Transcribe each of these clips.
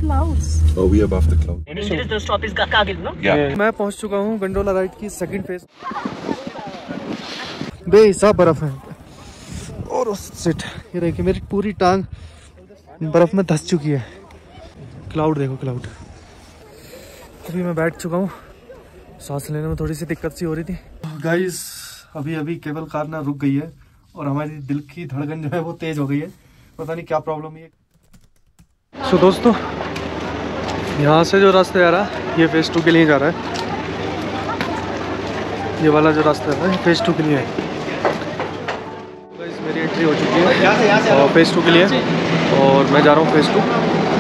clouds. Oh, we above the clouds. The stop is Kargil, no? Yeah. मैं पहुंच चुका हूँ गंडोला राइड की सेकंड फेज। बेहिसाब बर्फ है और सिट ये देखिए मेरी पूरी टांग बर्फ में धंस चुकी है। क्लाउड देखो क्लाउड। अभी मैं बैठ चुका हूँ, सांस लेने में थोड़ी सी दिक्कत सी हो रही थी। गाइस अभी केबल कार ना रुक गई है और हमारी दिल की धड़कन जो है वो तेज हो गई है, पता नहीं क्या प्रॉब्लम है। सो दोस्तों यहाँ से जो रास्ता आ रहा है ये फेज 2 के लिए जा रहा है। ये वाला जो रास्ता है फेज 2 के लिए है। गाइस मेरी एंट्री हो चुकी है और फेज 2 के लिए और मैं जा रहा हूँ फेज 2।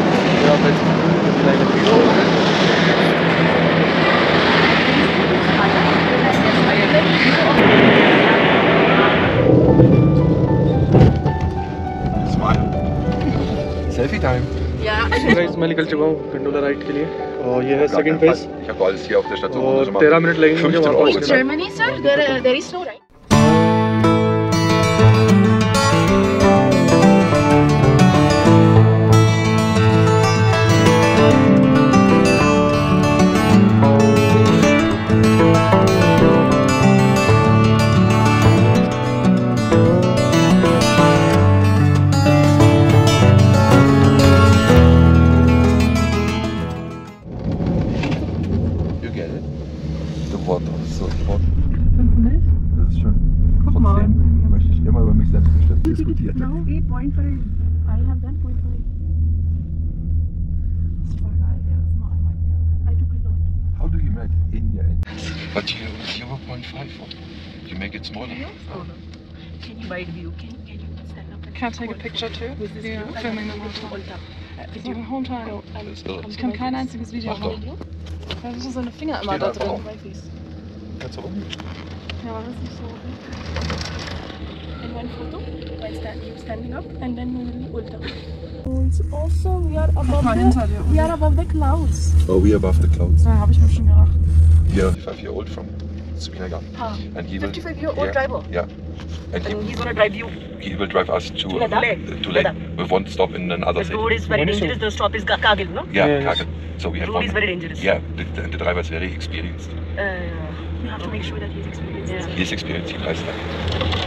Selfie time. गाइस मैं निकल चुका हूँ गंडोला राइड के लिए और ये है second phase. Ich habe alles hier auf der Station. और 13 मिनट लगेंगे मुझे वहाँ पहुँचने में। Germany, sir, there is no right. No, 8.5. I have done 0.5. I took a lot. How do you make in your end? But you 0.5 for. You make it smaller. Can you wide view? Can you stand up? Can I take a picture too? Yeah, filming the whole time. The whole time. Ich kann kein einziges Video machen. Weil das ist so eine Finger immer da drin. Kannst du rum? Ja, aber das ist nicht so. And one photo by you standing up, and then we will ulta. Also, we are above the clouds. Oh, we above the clouds. Ja, habe ich mir schon gedacht. We are 55-year-old from Srinagar, and he will 55-year-old driver. Yeah, and He's gonna drive you. he will drive us to Leh. with one stop in another The city. road is very dangerous. The stop is Kargil, no? Yeah, Kargil. So we have The road one. is very dangerous. Yeah, the driver is very experienced. We have to make sure that he's experienced. Yeah. He is experienced. He drives like.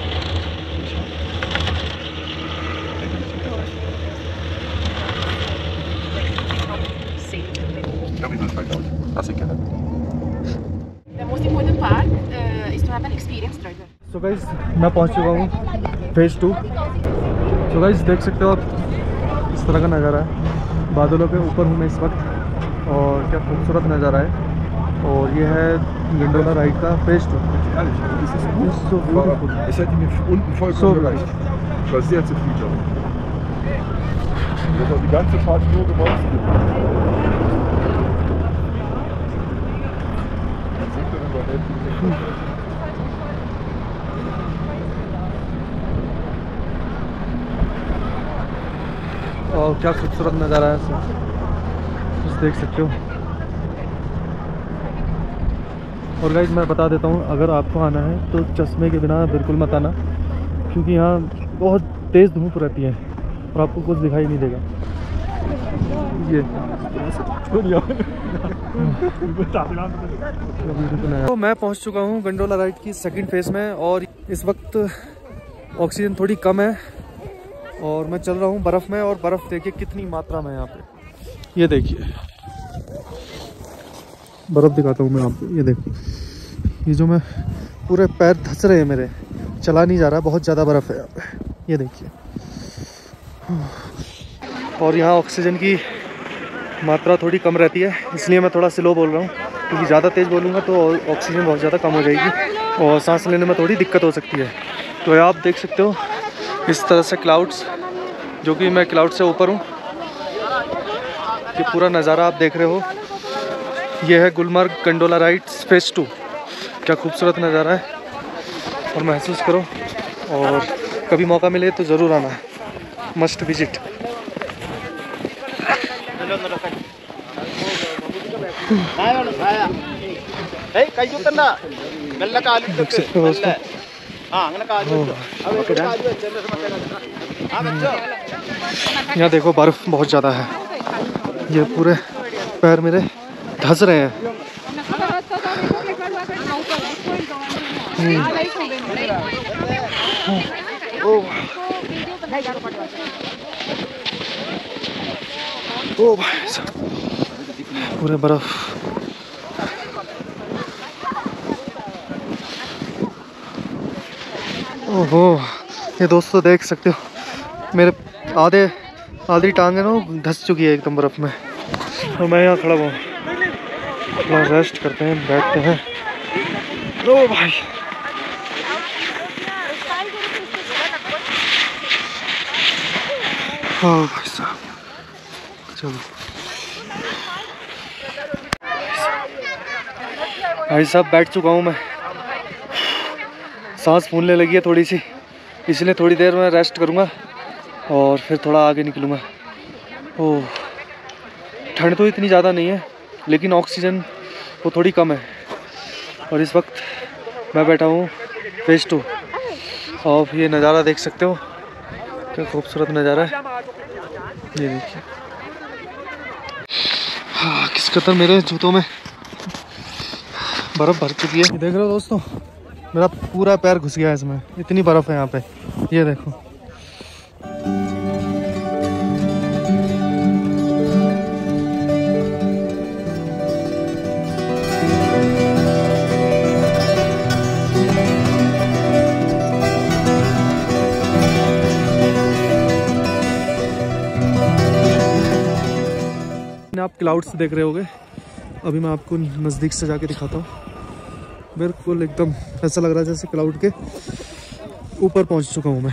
Yeah, we will find out. Nothing can happen. The most important part is to have an experienced driver. So guys मैं पहुंच चुका हूँ phase 2। So guys देख सकते हो आप इस तरह का नज़ारा है। बादलों के ऊपर हूँ मैं इस वक्त और क्या खूबसूरत नज़ारा है। और ये है गंडोला राइड का phase 2। Es hätte mir unten vollkommen gereicht. Ich war sehr zufrieden damit. Ich habe die ganze Fahrt nur gemolzen. और क्या खूबसूरत नज़ारा है बस देख सकते हो। और गाइस मैं बता देता हूँ अगर आपको आना है तो चश्मे के बिना बिल्कुल मत आना, क्योंकि यहाँ बहुत तेज़ धूप रहती है और आपको कुछ दिखाई नहीं देगा। ये तो मैं पहुँच चुका हूँ गंडोला राइड की सेकंड फेज में और इस वक्त ऑक्सीजन थोड़ी कम है और मैं चल रहा हूँ बर्फ़ में। और बर्फ़ देखिए कितनी मात्रा में है यहाँ पे। ये देखिए बर्फ़ दिखाता हूँ मैं आपको। ये देखो ये जो मैं पूरे पैर धंस रहे हैं मेरे, चला नहीं जा रहा, बहुत ज़्यादा बर्फ़ है यहाँ पे। ये देखिए और यहाँ ऑक्सीजन की मात्रा थोड़ी कम रहती है, इसलिए मैं थोड़ा स्लो बोल रहा हूँ, क्योंकि ज़्यादा तेज़ बोलूँगा तो ऑक्सीजन बहुत ज़्यादा कम हो जाएगी और सांस लेने में थोड़ी दिक्कत हो सकती है। तो आप देख सकते हो इस तरह से क्लाउड्स, जो कि मैं क्लाउड से ऊपर हूँ। ये पूरा नज़ारा आप देख रहे हो, ये है गुलमर्ग गंडोला राइड्स फेज 2। क्या खूबसूरत नज़ारा है और महसूस करो, और कभी मौका मिले तो ज़रूर आना है, मस्ट विजिट। यहाँ देखो बर्फ़ बहुत ज़्यादा है। ये पूरे पैर मेरे धंस रहे हैं। ओ भाई साहब, पूरे बर्फ। ओहो, ये दोस्तों देख सकते हो मेरे आधी टांग है ना धंस चुकी है एकदम बर्फ में। तो मैं यहाँ खड़ा हूँ, थोड़ा रेस्ट करते हैं, बैठते हैं। ओ भाई, हाँ भाई साहब, चलो भाई साहब बैठ चुका हूँ मैं। सांस फूलने लगी है थोड़ी सी, इसलिए थोड़ी देर में रेस्ट करूँगा और फिर थोड़ा आगे निकलूँगा। ओह, ठंड तो इतनी ज़्यादा नहीं है लेकिन ऑक्सीजन वो थोड़ी कम है। और इस वक्त मैं बैठा हूँ फेज 2 और ये नज़ारा देख सकते हो, क्या खूबसूरत नज़ारा है। ये देखिए, हाँ किस कदर मेरे जूतों में बर्फ़ भर चुकी है। देख रहे हो दोस्तों, मेरा पूरा पैर घुस गया है इसमें, इतनी बर्फ़ है यहाँ पे। ये देखो, आप क्लाउड्स देख रहे होगे। अभी मैं आपको नज़दीक से जाके दिखाता हूँ। बिल्कुल एकदम ऐसा लग रहा है जैसे क्लाउड के ऊपर पहुँच चुका हूँ मैं।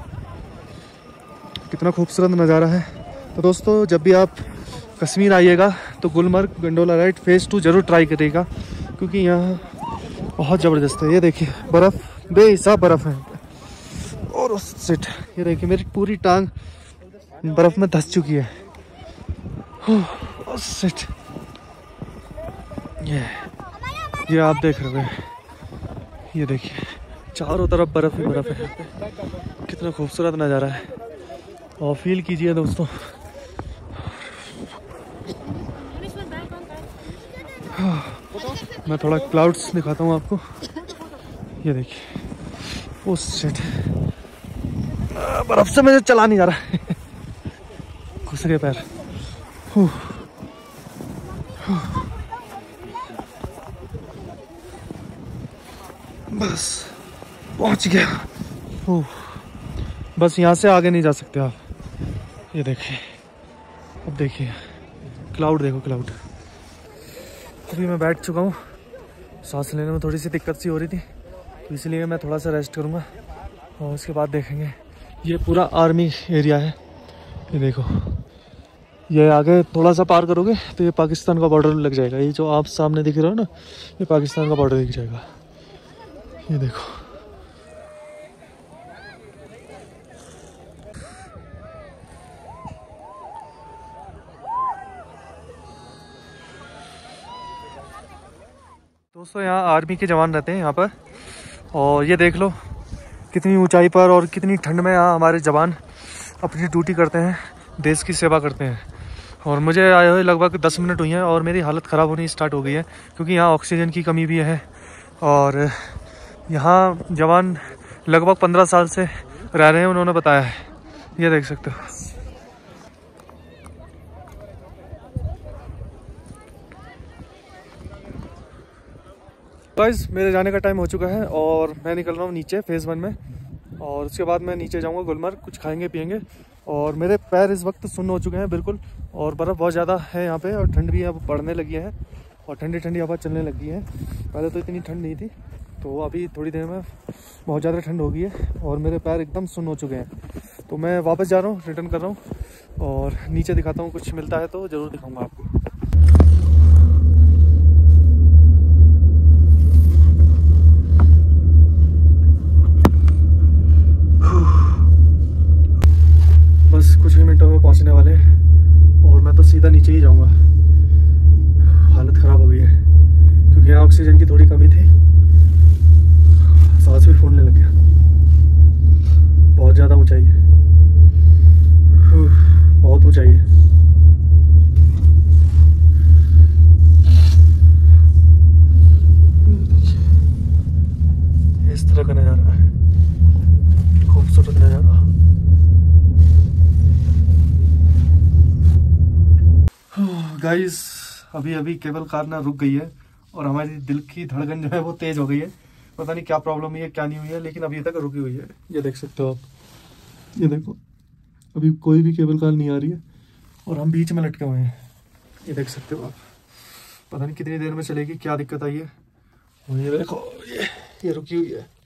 कितना खूबसूरत नज़ारा है। तो दोस्तों, जब भी आप कश्मीर आइएगा तो गुलमर्ग गंडोला राइड फेज़ 2 ज़रूर ट्राई करिएगा, क्योंकि यहाँ बहुत ज़बरदस्त है। ये देखिए बर्फ़, बेहिसाब बर्फ़ है। और सिट, ये देखिए मेरी पूरी टांग बर्फ़ में धंस चुकी है। सिट, ये आप देख रहे हैं, ये देखिए चारों तरफ बर्फ़ ही बर्फ़ है यहाँ पे। कितना खूबसूरत नज़ारा है और फील कीजिए दोस्तों। मैं थोड़ा क्लाउड्स दिखाता हूँ आपको। ये देखिए, ओ शिट, बर्फ़ से मुझे चला नहीं जा रहा है। घुस गए पैर। बस पहुंच गया। बस यहाँ से आगे नहीं जा सकते आप। ये देखिए, अब देखिए क्लाउड, देखो क्लाउड। अभी मैं बैठ चुका हूँ, सांस लेने में थोड़ी सी दिक्कत सी हो रही थी, तो इसलिए मैं थोड़ा सा रेस्ट करूँगा और उसके बाद देखेंगे। ये पूरा आर्मी एरिया है। ये देखो, ये आगे थोड़ा सा पार करोगे तो ये पाकिस्तान का बॉर्डर लग जाएगा। ये जो आप सामने दिख रहे हो ना, ये पाकिस्तान का बॉर्डर दिख जाएगा। ये देखो, दोस्तों यहाँ आर्मी के जवान रहते हैं यहाँ पर। और ये देख लो कितनी ऊंचाई पर और कितनी ठंड में यहाँ हमारे जवान अपनी ड्यूटी करते हैं, देश की सेवा करते हैं। और मुझे आए हुए लगभग 10 मिनट हुई हैं और मेरी हालत ख़राब होनी स्टार्ट हो गई है, क्योंकि यहाँ ऑक्सीजन की कमी भी है। और यहाँ जवान लगभग 15 साल से रह रहे हैं, उन्होंने बताया है। ये देख सकते हो। गाइस, मेरे जाने का टाइम हो चुका है और मैं निकल रहा हूँ नीचे फेज़ 1 में। और उसके बाद मैं नीचे जाऊँगा गुलमर्ग, कुछ खाएंगे पिएंगे। और मेरे पैर इस वक्त सुन्न हो चुके हैं बिल्कुल, और बर्फ़ बहुत ज़्यादा है यहाँ पे, और ठंड भी अब पड़ने लगी है और ठंडी ठंडी हवा चलने लगी है। पहले तो इतनी ठंड नहीं थी, तो अभी थोड़ी देर में बहुत ज़्यादा ठंड हो गई है और मेरे पैर एकदम सुन्न हो चुके हैं। तो मैं वापस जा रहा हूँ, रिटर्न कर रहा हूँ और नीचे दिखाता हूँ। कुछ मिलता है तो ज़रूर दिखाऊँगा आपको। बस कुछ ही मिनटों में पहुंचने वाले हैं और मैं तो सीधा नीचे ही जाऊंगा। हालत ख़राब हो गई है क्योंकि यहाँ ऑक्सीजन की थोड़ी कमी थी, सांस भी फूलने लग गया। बहुत ज़्यादा ऊंचाई है, बहुत ऊंचाई है। गाइस अभी केबल कार ना रुक गई है और हमारी दिल की धड़कन जो है वो तेज हो गई है। पता नहीं क्या प्रॉब्लम हुई है क्या नहीं हुई है, लेकिन अभी तक रुकी हुई है। ये देख सकते हो आप, ये देखो अभी कोई भी केबल कार नहीं आ रही है और हम बीच में लटके हुए हैं। ये देख सकते हो आप, पता नहीं कितनी देर में चलेगी, क्या दिक्कत आई है। और ये देखो ये रुकी हुई है।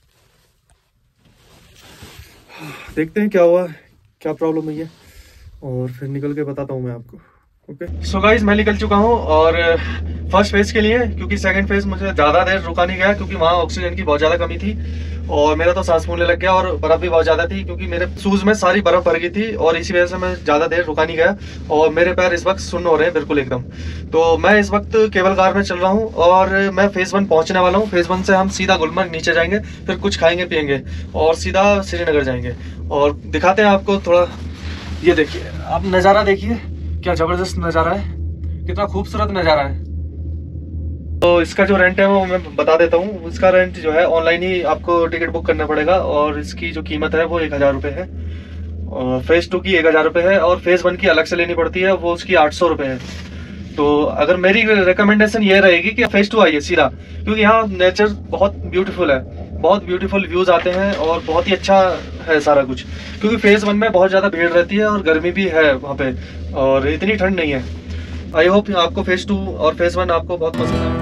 देखते हैं क्या हुआ, क्या प्रॉब्लम हुई है और फिर निकल के बताता हूँ मैं आपको। ओके सो गाइस मैं निकल चुका हूँ और फर्स्ट फेज के लिए, क्योंकि सेकंड फेज मुझे ज़्यादा देर रुका नहीं गया क्योंकि वहाँ ऑक्सीजन की बहुत ज़्यादा कमी थी और मेरा तो सांस फूलने लग गया और बर्फ़ भी बहुत ज़्यादा थी क्योंकि मेरे शूज़ में सारी बर्फ़ भर गई थी और इसी वजह से मैं ज़्यादा देर रुका नहीं गया और मेरे पैर इस वक्त सुन्न हो रहे हैं बिल्कुल एकदम। तो मैं इस वक्त केबल कार में चल रहा हूँ और मैं फेज़ 1 पहुँचने वाला हूँ। फेज़ 1 से हम सीधा गुलमर्ग नीचे जाएंगे, फिर कुछ खाएंगे पियेंगे और सीधा श्रीनगर जाएंगे और दिखाते हैं आपको थोड़ा। ये देखिए आप नज़ारा देखिए, क्या ज़बरदस्त नज़ारा है, कितना खूबसूरत नज़ारा है। तो इसका जो रेंट है वो मैं बता देता हूँ। इसका रेंट जो है ऑनलाइन ही आपको टिकट बुक करना पड़ेगा और इसकी जो कीमत है वो 1000 रुपये है। और फेज़ 2 की 1000 रुपये है और फेज़ 1 की अलग से लेनी पड़ती है, वो उसकी 800 रुपये है। तो अगर मेरी रिकमेंडेशन ये रहेगी कि फेज़ 2 आइए सीधा, क्योंकि यहाँ नेचर बहुत ब्यूटीफुल है, बहुत ब्यूटीफुल व्यूज़ आते हैं और बहुत ही अच्छा है सारा कुछ। क्योंकि फेज़ 1 में बहुत ज़्यादा भीड़ रहती है और गर्मी भी है वहाँ पे और इतनी ठंड नहीं है। आई होप आपको फेज़ 2 और फेज़ 1 आपको बहुत पसंद है।